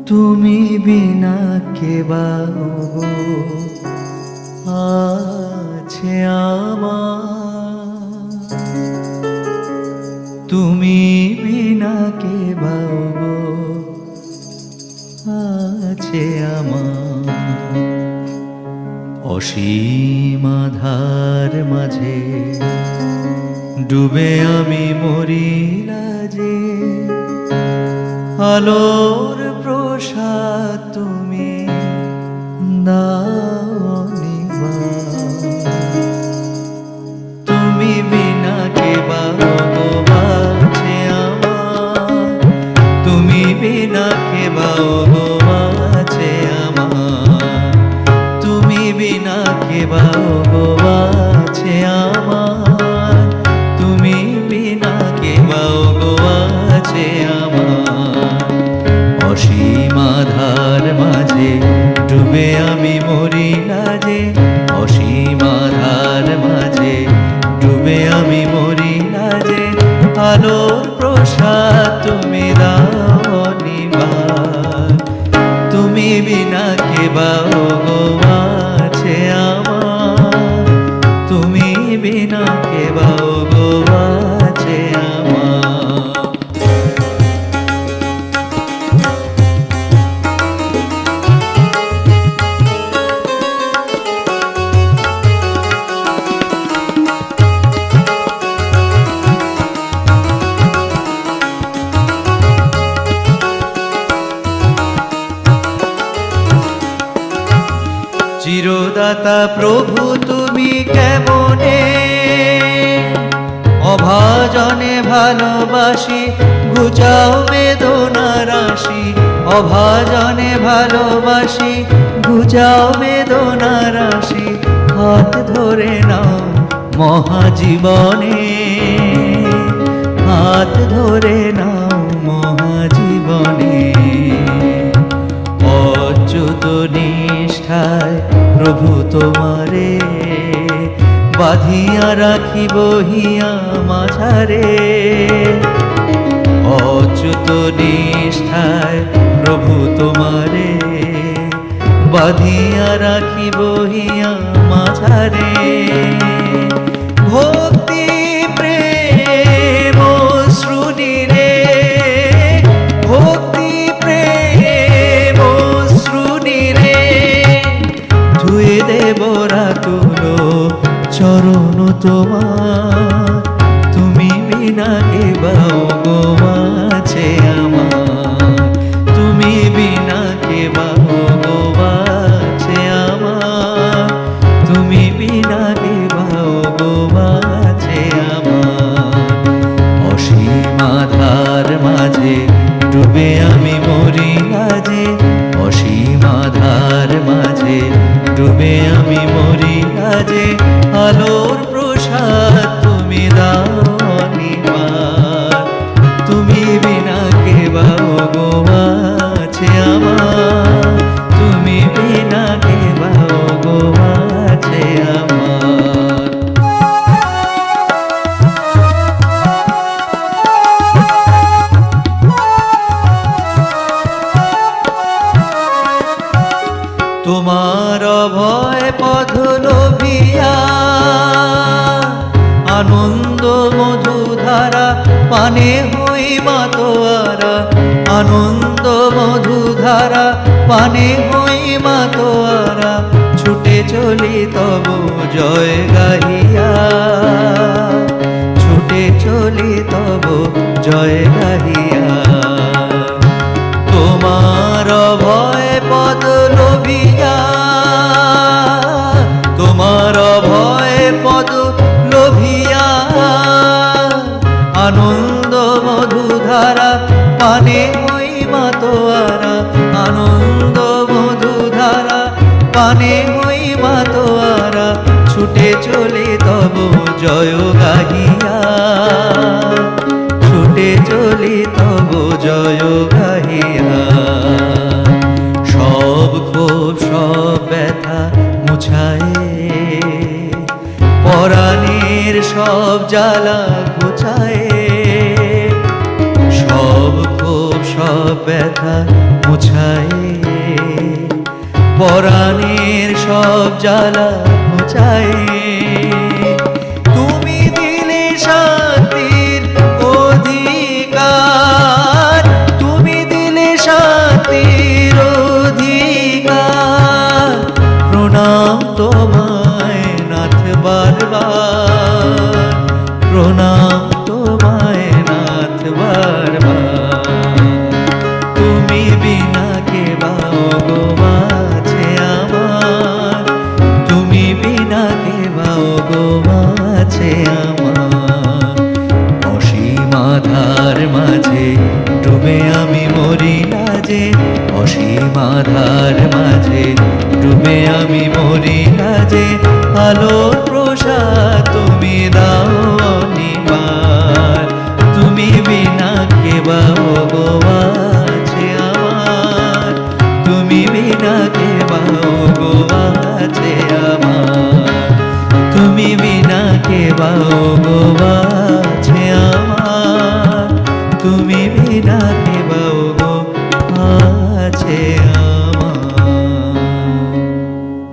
তুমি বিনা কে বাবো আছে আমার, তুমি বিনা কে বাবো আছে আমার। অসীম আধার মাঝে ডুবে আমি মরি লাজে, আলোর প্রসাদ তুমি দাওনি বাবা। তুমি বিনা কে বাবো আছে আমার, তুমি বিনা কে বাবো আছে আমার, তুমি বিনা কে বাবো আছে আমার, তুমি বিনা কে বাবো আছে আমার। অসীম আধার মাঝে ডুবে আমি মরি লাজে, অসীম আধার মাঝে ডুবে আমি মরি লাজে, আলোর প্রসাদ তুমি দাওনি বাবা। তুমি বিনা কে বাবো আছে আমার, তুমি বিনা কে বাবো আছে আমার। চিরদাতা প্রভু তুমি কেমনে, অভাজনে ভালোবাসি ঘুচাও বেদনা রাশি, অভাজনে ভালোবাসি ঘুচাও বেদনা রাশি। হাত ধরে নাও মহাজীবনে, হাত ধরে নাও মহাজীবনে। অচ্যুত নিষ্ঠায় প্রভু তোমারে বাঁধিয়া রাখিব হিয়া মাঝারে, অচ্যুত নিষ্ঠায় প্রভু তোমারে বাঁধিয়া রাখিব হিয়া মাঝারে। ভক্তি প্রেম শ্রুনিরে, ভক্তি প্রেম শ্রুনিরে ধুয়ে দেব রাতুলো চরণ তোমার। তুমি বিনা কে বাবো আছে আমার, তুমি বিনা কে বাবো আছে আমার, তুমি বিনা কে বাবো আছে আমার। অসীম আধার মাঝে ডুবে আমি মরি লাজে, অসীম আধার মাঝে ডুবে আমি মরি লাজে, আলোর প্রসাদ তুমি দাওনি পার। তুমি বিনা কে বাবো আছে আমার, তুমি বিনা কে বাবো আছে আমার। তোমার অভয় পথ লোভিয়া আনন্দ মধুধারা পানে হই মাতোয়ারা, আনন্দ মধুধারা পানে হই মাতোয়ারা। ছুটে চলি তব জয় গাহিয়া, ছুটে চলি তব জয় গাহিয়া। তোমার ভয় পদ লোভিয়া, তোমার ভয় পদ লোভিয়া আনন্দ মধুধারা পানে হই মাতোয়ারা, আনন্দ মধুধারা পানে হই মাতোয়ারা। ছুটে চলে তব জয় গাহিয়া, ছুটে চলি তব জয় গাহিয়া। সব ক্ষোভ সব ব্যথা মুছায়ে, পরাণের সব জ্বালা ঘুচায়ে, সব ক্ষোভ সব ব্যথা মুছায়ে, পরাণের সব জ্বালা মুছায়ে। তুমি দিলে শান্তির অধিকার, তুমি দিলে শান্তির অধিকার। প্রণাম তোমায় নাথ বারবার, প্রণাম তোমায় নাথ বারবার। তুমি বিনা কে বাও গো মাঝে আমার, তুমি বিনা কে বাও গো মাঝে আমার। অসীম আধার মাঝে ডুবে আমি মরি না যে, অসীম আধার মাঝে ডুবে আমি মরি না যে। আলোর প্রসাদ তুমি দাও অনিবার, তুমি বিনা কে বাও গো মাঝে আমার, তুমি বিনা কে